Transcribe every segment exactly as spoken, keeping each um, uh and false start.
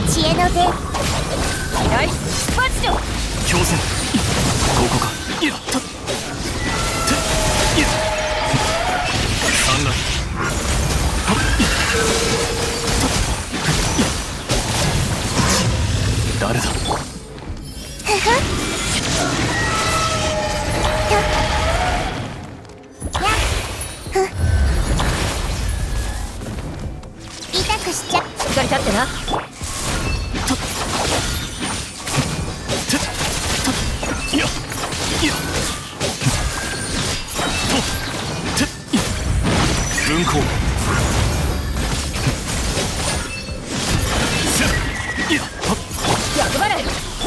知恵の手依頼出発よ。 強戦。ここか。いやっと。ていや三来。はっいっ誰だ。 ふふ痛くしちゃ。 しっかり立ってな。 いやいやとてい運行せいやはっ役払い。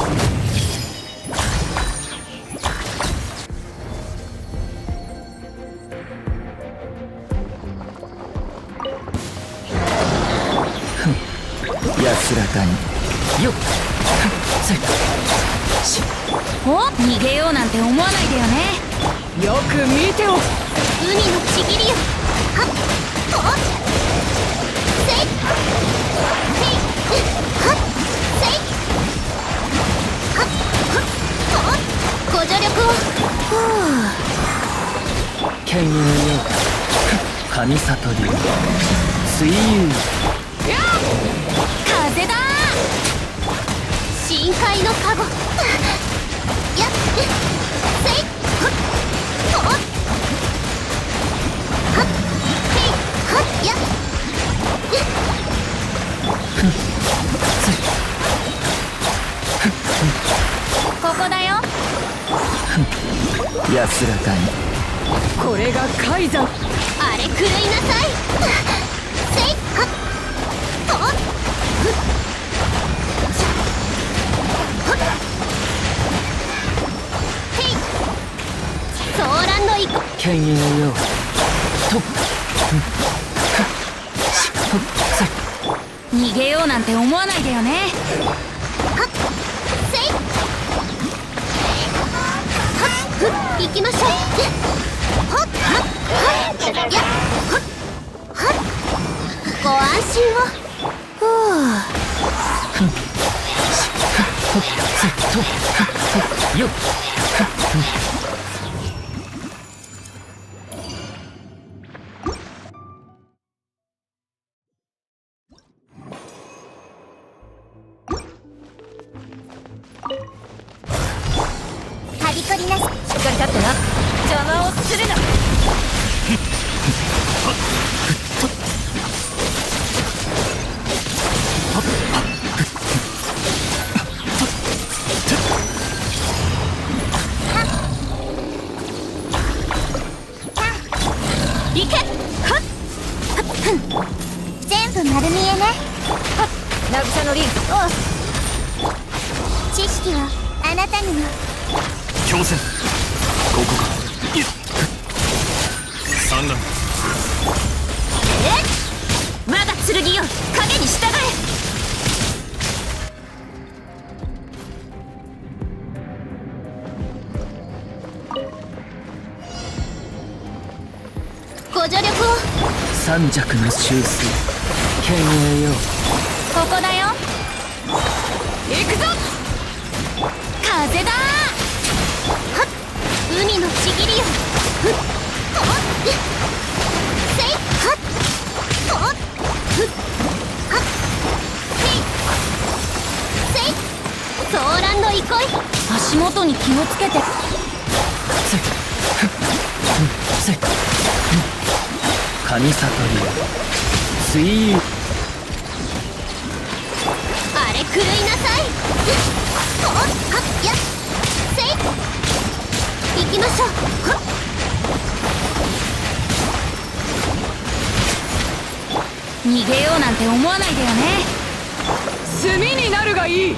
安らかによっせしお、逃げようなんて思わないでよね。よく見てお。 海のちぎりよ。はっほっせいせいはっせいはっはっほっご助力を。 ふ剣友よ神里流水遊う。やっ風だ深海のカゴ。やっせいはっほっはっせいはっやっここだよ。 安らかにこれが海山。 あれ狂いなさい。せいはっほっソーランのイコ。 剣友よとっ逃げようなんて思わないでよね。 はっせいはっふっ行きましょう。はっはっはっやっはっはっご安心を。 ふう。 よっはびこりなし。 しっかり立ってな。邪魔をするな。 いけはっ全部丸見えね。 渚のリン。 知識はあなたにも。 強戦。ここか。いや三来。 えっ我が剣よ、影に従え。 ご助力を。 三尺の修水剣友よここだよ。行くぞ。風だはっ海のちぎりよ。ふっほっせいはっほっふっはっせいせいソーランの憩い。 足元に気をつけて。 せせ神里流水遊あれ狂いなさい。ほっはっやっせい行きましょう。はっ逃げようなんて思わないでよね。炭になるがいい。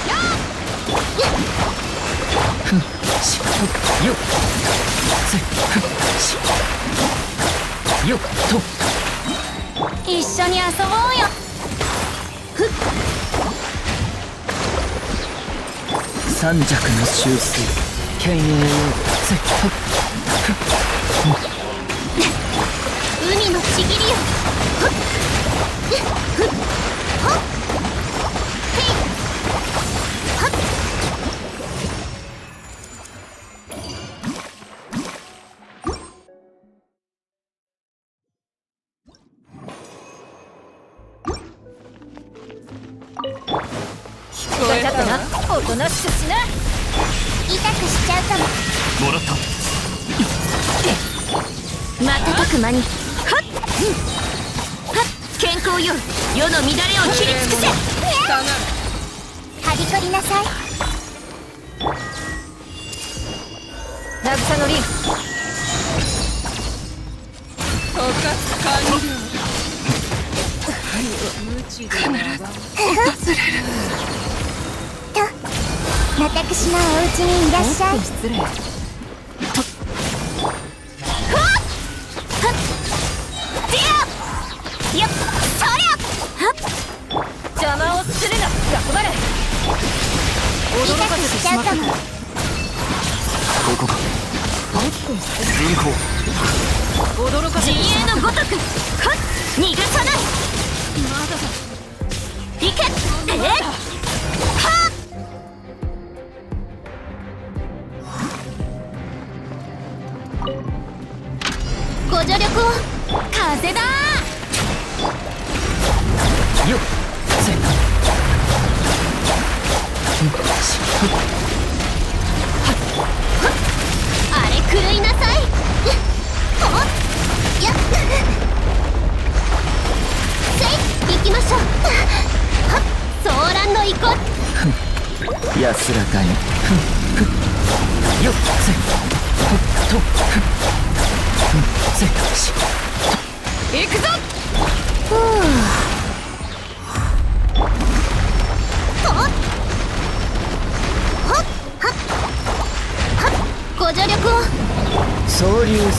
しよっせしよっと一緒に遊ぼうよ。 三尺の修水剣友よせ海のちぎりよ。ふっふっほっ分かったな。おとなしくしな。 痛くしちゃうかも。 もらった。 瞬く間にはっ、うん、はっ、健康よ。世の乱れを切り尽くせ。 はびこりなさい。 渚のリンと、私のお家にいらっしゃい。 失礼。 よっ、そりゃ。 邪魔をするな。頑張れ。驚かせてしまったか。 ここか。軍港。 驚かせてしまった。陣営のごとくはっ、逃がさない。まだだ。行け。えっ、はっ。 ご助力を。 風だよっせいあれ狂いなさい。おっやっせい、行きましょう。はっ、騒乱の遺恨。 安らかによっせいほっとせいし行くぞ。 ふう。ほっほっはっはっ、ご助力を。 総流水泳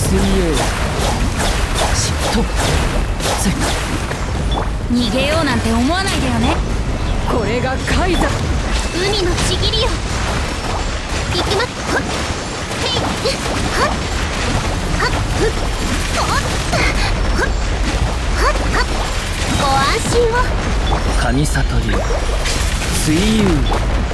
しとせい逃げようなんて思わないでよね。これがカイザ。 海のちぎりよ。行きまっはっへいはっはっふっほっはっはっはっ、ご安心を。 神里流水遊